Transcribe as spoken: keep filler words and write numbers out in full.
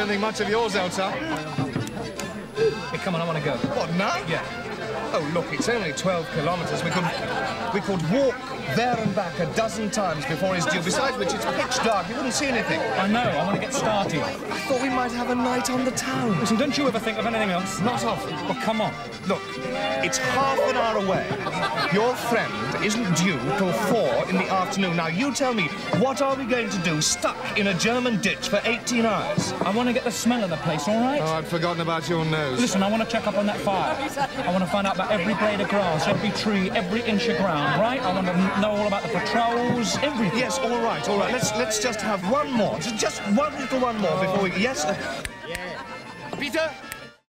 don't think much of yours, Elsa. Hey, come on, I want to go. What, now? Yeah. Oh, look, it's only twelve kilometres. We could, we could walk there and back a dozen times before it's due. Besides which, it's pitch dark. You wouldn't see anything. I know. I want to get started. I thought we might have a night on the town. Listen, don't you ever think of anything else? Not often. Well, come on. Look, it's half an hour away. Your friend isn't due till four in the afternoon. Now, you tell me, what are we going to do stuck in a German ditch for eighteen hours? I want to get the smell of the place, all right? Oh, I'd forgotten about your nose. Listen, I want to check up on that fire. I want to find out about every blade of grass, every tree, every inch of ground, right? I want to know all about the patrols, everything. Yes, all right, all right. Let's let's just have one more. Just, just one little one more before we... Yes? Uh... Yeah. Peter?